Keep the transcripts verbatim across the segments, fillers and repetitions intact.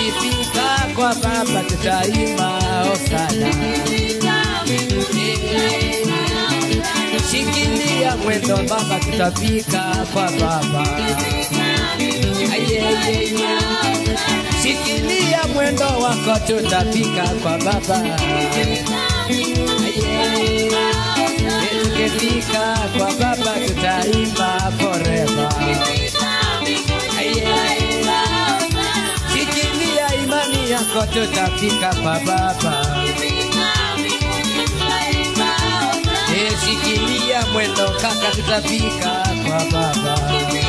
Tukifika kwa Baba tutaimba hosana. Shikilia mwendo Baba, tutafika kwa Baba. Ayeyeye. Shikilia mwendo wako, tutafika kwa Baba. Ayeyeye. Tukifika kwa Baba tutaimba forever. Ayeyeye. Shikilia imani yako, tutafika kwa Baba. Shikilia mwendo kaka, tutafika kwa Baba.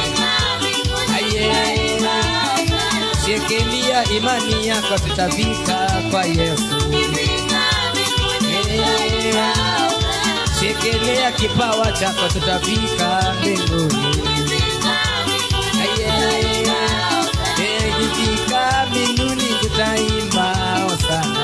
Ayeyeye. Shikilia imani yako, tutafika kwa Yesu. Ayeyeye. Shikilia kipawa chako, tutafika mbinguni. Ayeyeye. Tukifika mbinguni tutaimba hosana.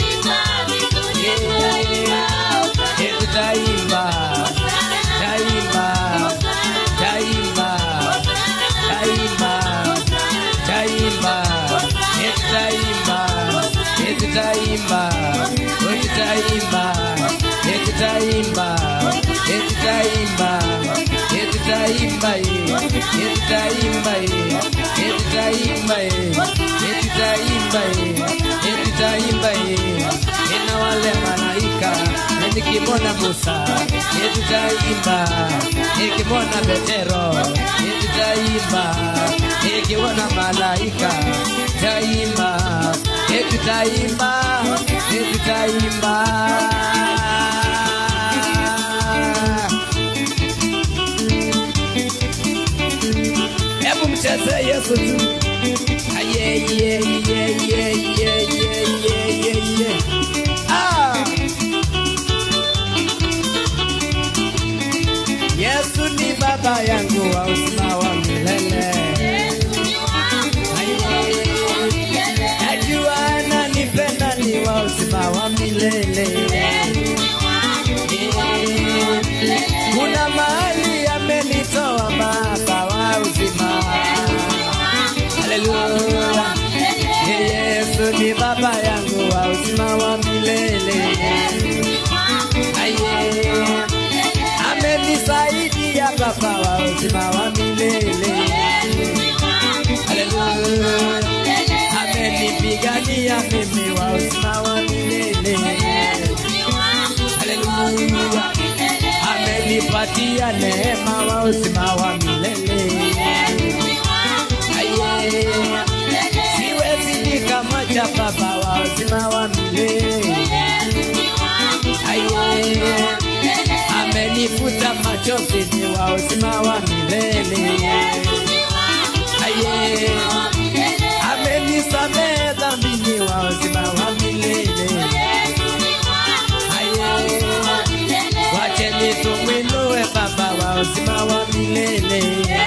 Ayeyeye. Taimba, taimba, taimba, taimba, taimba, taimba, taimba, taimba, taimba, taimba, taimba, taimba, ina wale malaika. Nikimona Musa, tutaimba. Nikimona Petero, tutaimba. Nikiona malaika, tutaimba. Tutaimba, tutaimba. Hebu mcheze Yesu tu. Ayeyeyeyeyeyeyeyeyeye. Ah! Yesu ni Baba yangu wa uzima wa milele. Najua ananipenda, ni wa uzima wa milele. Kuna mahali amenitoa Baba wa uzima. Haleluya. Yesu ni Baba yangu wa uzima wa milele. Ayeye. Amenisaidia Baba wa uzima wa milele. Haleluya. Amenipigania mimi wa uzima wa milele. Haleluya. Amenipatia neema wa uzima wa milele. Ayeye. Siwezi nikamacha Baba wa uzima wa milele. Ayeye. Amenifuta machozi, ni wa uzima wa milele. Ayeye. Amenisamehe dhambi, ni wa uzima wa milele. Ayeye. Wacheni tumwinue Baba wa uzima wa milele.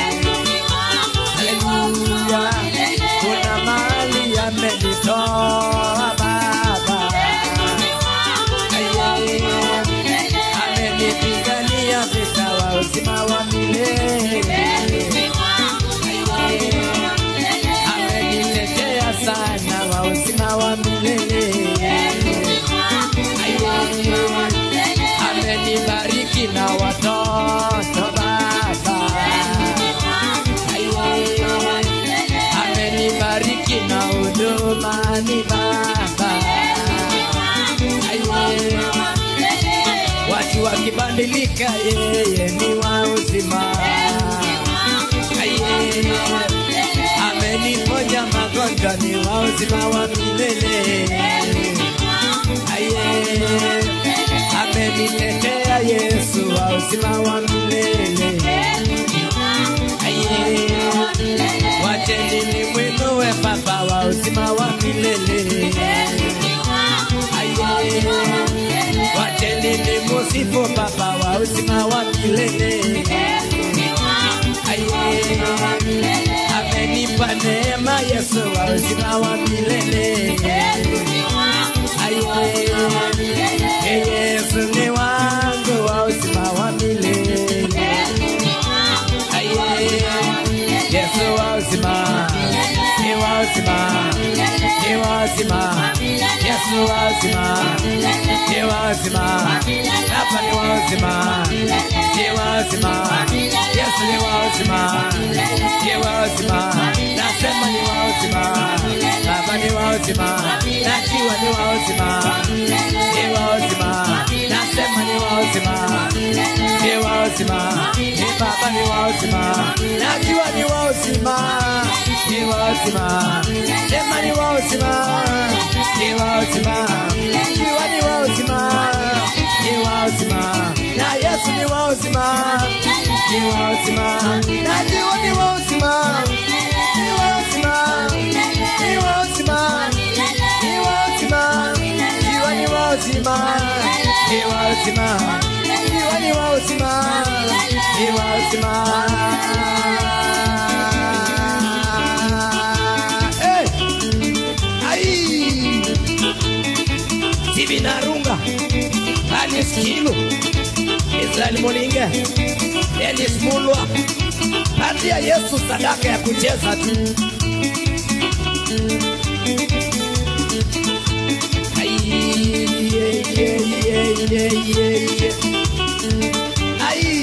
Haleluya. Kuna mahali amenitoa Baba. Ayeye. Amenipigania vita wa uzima wa milele. Ayeye. Ameniletea sana wa uzima wa milele. Ayeye. Amenibariki na watoto Baba. Ayeye. Amenibariki na huduma ni Baba. Ayeye. Watu wakibadilika, yeye ni wa uzima. Ayeye. Ameniponya magonjwa, ni wa uzima wa milele. Ayeye. Ameniletea Yesu wa uzima wa milele. Ayeye. Wacheni nimwinue Baba wa uzima wa milele. Ayeye. Wacheni nimusifu Baba wa uzima wa milele. Ayeye. Amenipa neema Yesu wa uzima wa milele. Ayeye. Yesu ni wangu wa uzima wa milele. Ayeye. Yesu wa uzima, ni wa uzima, ni wazima, Yesu wazima, ni wazima, hapa ni wazima, ni wazima, Yesu ni wazima, ni wazima, nasema ni wazima, baba ni wazima, najua ni wazima, ni wazima, nasema ni wazima, ni wazima, ni baba ni wazima, najua ni wazima, ni wazima, sema ni wazima, ni wazima, najua ni wazima, ni wazima, na Yesu ni wazima, ni wazima, najua ni wazima, ni wazima, ni wazima, ni wazima, najua ni wazima, ni wazima, najua ni wazima, ni wazima. Hey, ai, Tibinarunga, Anis Kilo, Israel Molinge, Dennis Mulwa, patia Yesu sadaka ya kucheza tu. Ai, yeah, yeah, yeah, yeah, yeah, yeah. Ai,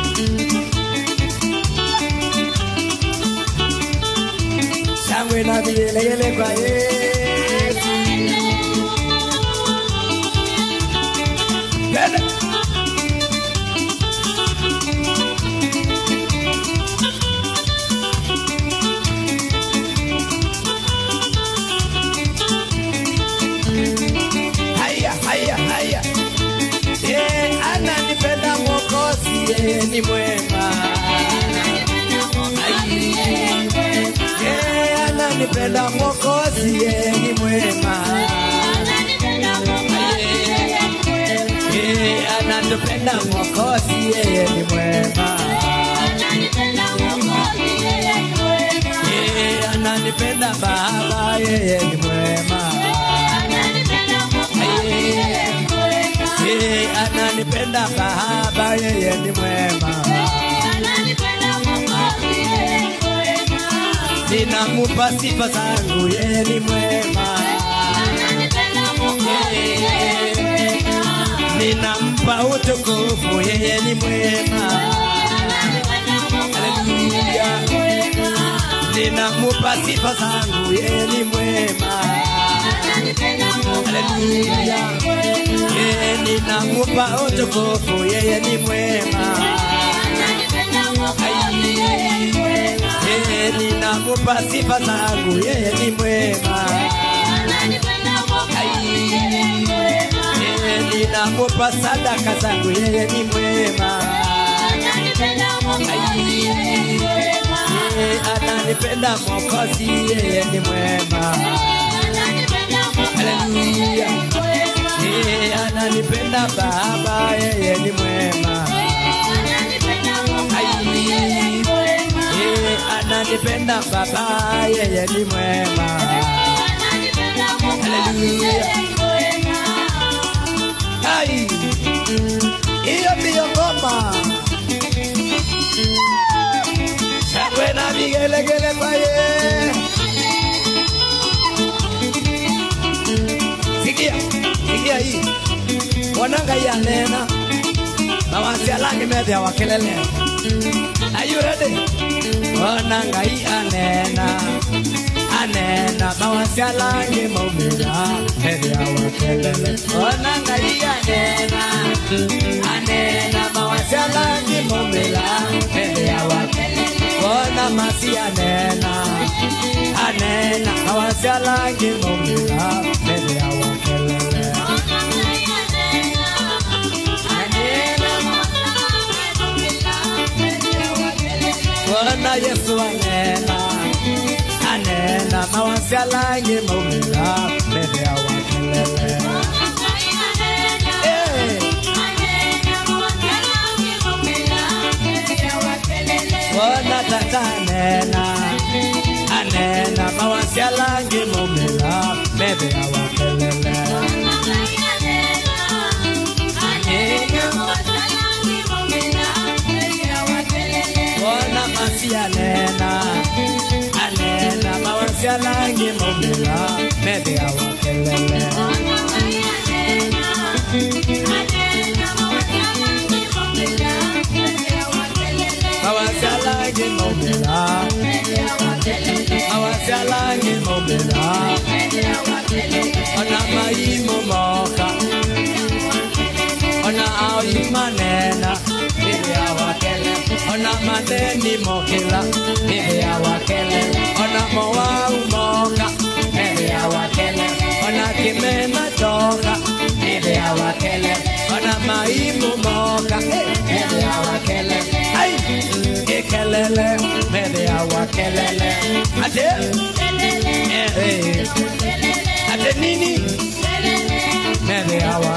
shangwe na vigelegele kwa Yesu. Bele. Haya, haya, haya. Ye, ananipenda Mwokozi, ye ni mwema. Ye, ananipenda Mwokozi, ye ni mwema. Ye, ananipenda Mwokozi, ye ni mwema. Ye, ananipenda Baba, ye ni mwema. Ye, ananipenda Baba, yeye ni mwema. Ninamupa sifa zangu, yeye ni mwema. Ninampa utukufu, yeye ni mwema. Haleluya. Ninamupa sifa zangu, yeye ni mwema. Haleluya. Yeye ninamupa utukufu, yeye ni mwema. Yeye ninamupa sifa zangu, yeye ni mwema. Yeye ninamupa sadaka zangu, yeye ni mwema. Yeye ananipenda Mwokozi, yeye ni mwema. Haleluya. Yeye ananipenda Baba, yeye ni mwema. Yeye ananipenda Baba, yeye ni mwema. Haleluya. Ai, hiyo ndiyo ngoma. Shangwe na vigelegele kwa yeye. Sikia, sikia hii. Wananga ya nena. Mawansia langi medya wakelele. Are you ready? Wananga hii anena. Anena. Mawansia langi maumira. Medya wakelele. Wananga hii anena. Anena. Mawansia langi maumira. Medya wakelele. Wana masi anena. Anena. Mawansia langi maumira. Medya wakelele. Wana Yesu anena. Anena. Mawansia langi maumira. Medya wakelele. Wana tata anena. Anena. Mawansia langi maumira. Medya wakelele. Wana masi anena. Anena. Mawansia langi maumira. mumila mede awakelele Awasialangi mumila Awasialangi mumila Ona maimu moka Ona awi manena Mede awakele Ona maneni mokila Mede awakele Ona moau moka Mede awakele Ona kimena toka Mede awakele Ona maimu moka Mede awakele Ay Ekelele Mede awakelele Ade Eh Ade nini Mede awa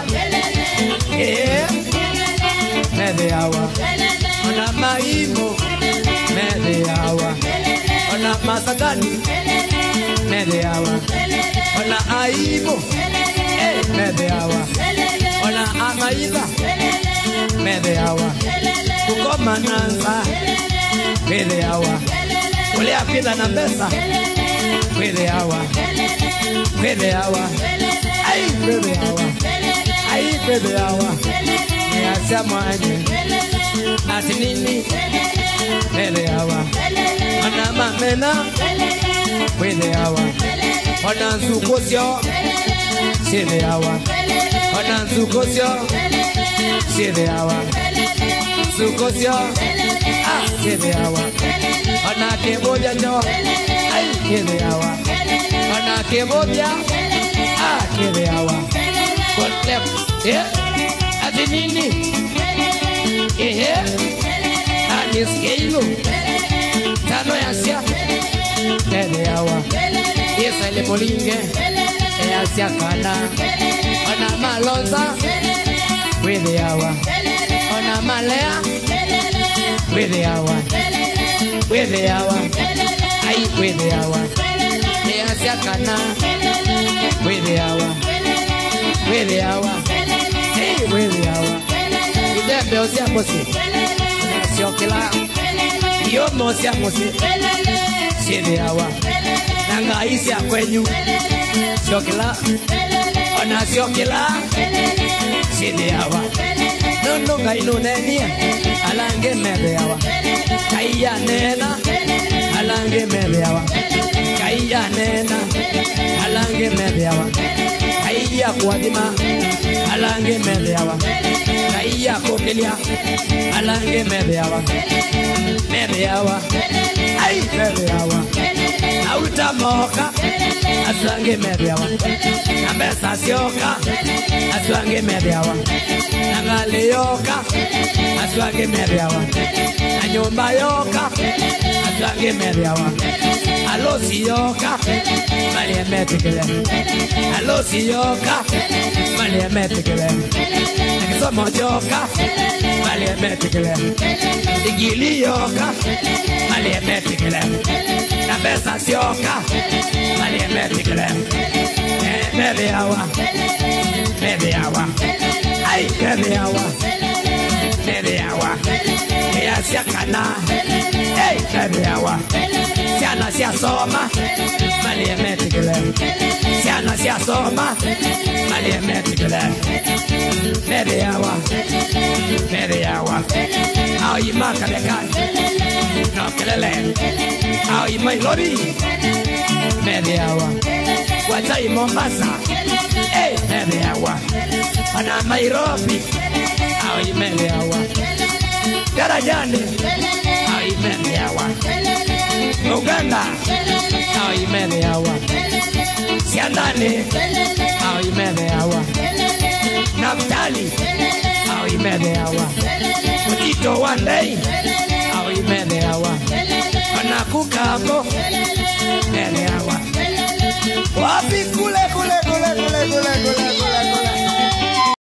Eh Mede awa Ona maimu Mede awa Ona masagani Mede awa Ona aimu Eh Mede awa Ona amaiba Mede awa Kukoma nanza Mede awa Ule apila na pesa Mede awa Mede awa Ay mede awa Ay mede awa Niasia mwanye Ati nini Mede awa Ona mamena Mede awa Ona nzukosyo Mede awa Ona nzukosyo Mede awa Nzukosyo Ah Mede awa Ona keboja nyo Ay Mede awa Ona keboja Ah Mede awa Kotlep Yeah Ati nini Ehe Aniskeilu Tano ya siya Mede awa Isa ile molinge Ya siya kana Ona malonza Mede awa Ona malea Mede awa Mede awa Ay mede awa Ya siya kana Mede awa Mede awa Hey mede awa Idembe osia mosi Siokila Iyo mosia mosi Mede awa Nanga isi ya kwenyu Siokila Ona siokila Mede awa Nono kainu nenia Alange mede awa Kaya nena Alange mede awa Kaya nena Alange mede awa Kaya kuadima Alange mede awa Kaya kokelia Alange mede awa Mede awa Ay mede awa Auta moka Aswange mede awa Nambesa sioka Aswange mede awa Nangale yoka Aswange mede awa Nanyumba yoka Aswange mede awa Alosi yoka Malie metikele Alosi yoka Malie metikele Nakisomo yoka Malie metikele Igili yoka Malie metikele Nambesa sioka Malie metikele Mede awa Mede awa Ay mede awa Mede awa Ya siya kana Hey mede awa Siana siya soma Malie metikele Siana siya soma Malie metikele Mede awa Mede awa Ao ima kalekani No kelele Ao ima ilori Mede awa Wajai Mombasa Hey mede awa Ana Nairobi Ao imele awa Darajani Ao imele awa Uganda Ao imele awa Siandani Ao imele awa Naftali Ao imele awa Mutito one day Ao imele awa Panakukabo Mele